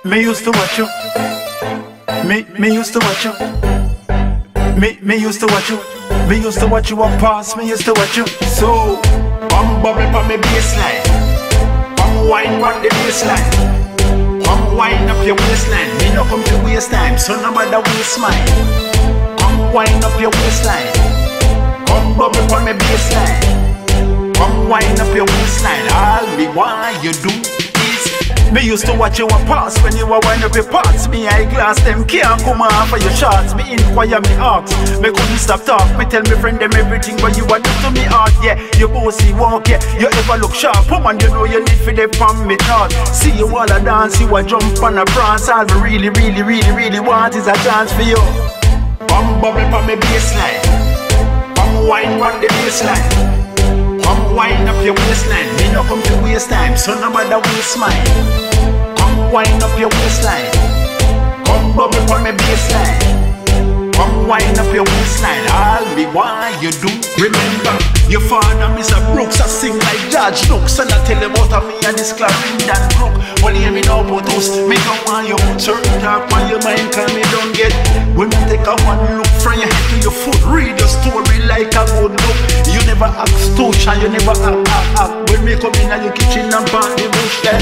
Me used to watch you. Me used to watch you. Me used to watch you. Me used to watch you walk past. Me used to watch you. So, come bubble on me baseline. Come wine on the baseline. Come wind up your waistline. Me no come to waste time, so nobody waste mine. Come wind up your waistline. Come bubble on me baseline. Come wind up your waistline. All me want you do is. Me used to watch you walk past when you were wind up your parts. Me eyeglass them can't come off of your shots. Me inquire me ask. Me couldn't stop talk. Me tell me friend them everything, but you are do to me heart. Yeah, you bossy walk. Yeah, you ever look sharp. Woman, you know you need for the from me thought. See you all a dance, you a jump on a prance. All me really want is a chance for you. Come bubble on me baseline. Come wine on the baseline. Come wind up your waistline. Me no come to waste time, so nobody waste mine. Come wind up your waistline. Come bubble on me baseline. Come wind up your waistline. All me want you do. Remember, your father Mr. Brooks I sing like George Nooks, and I tell him about me and this Clarendon Brook. Well, hear me now about us. Me don't want you certain talk on your mind, cause me don't get. When me take a one look from your head to your foot, read your story like a good book. You never act touch and you never act. When me come in your kitchen and pan the bush then.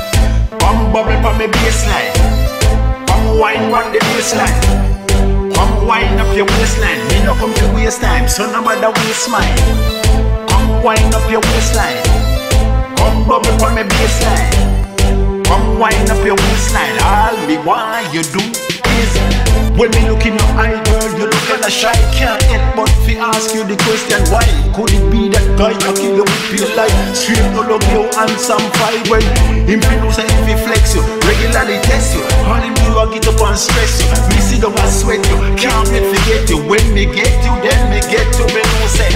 Come bubble on me baseline. Come wine on the baseline. Come wind up your waistline. Me no come to waste time, so nobody waste mine. Come wind up your waistline. Come bubble on me baseline. Come wind up your waistline. All me want you do is. When me look in your eye, girl, you look kinda shy. Can't help but fi ask you the question why. Could it be that guy I kill you with your life? Straight no love you and some fight. When him feel say if he flex you, regularly test you. All him do I get up and stress you. Me see the one sweat you, can't me forget you. When me get you, then me get you. Me no say,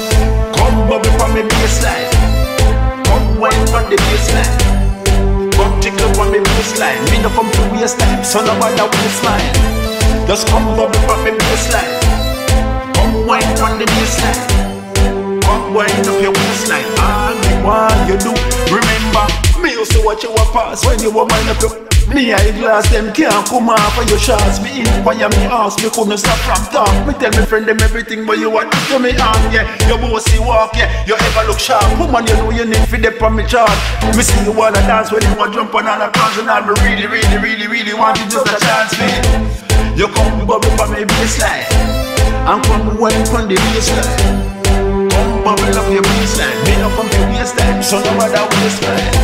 come bubble from me baseline. Come wine from the baseline. Come tickle from me baseline. Me no come to waste time, so nobody waste mine. Just come bubble from me baseline. Come wine from the baseline. Come wind up your waistline. All me want you do. Remember, me used to watch you walk past when you were wind up your. Me eyeglass them can't come off of your shots. Me inquire me ask, me couldn't stop from talk. Me tell me friend them everything, but you want to me on. Yeah, you bossy walk, yeah, you ever look sharp. Woman, you know you need for the on me chart. Me see you wanna dance when you want jump on a dance, and I really want you just a chance for it. You come bubble for me baseline, and come wine from the baseline. Come bubble up your baseline. Me no come to waste time, so nobody waste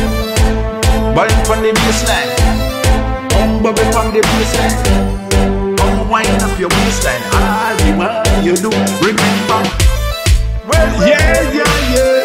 time. Wine from the baseline. Come bubble on the baseline. Come wind up your waistline. All the while you do. Remember, well, yeah.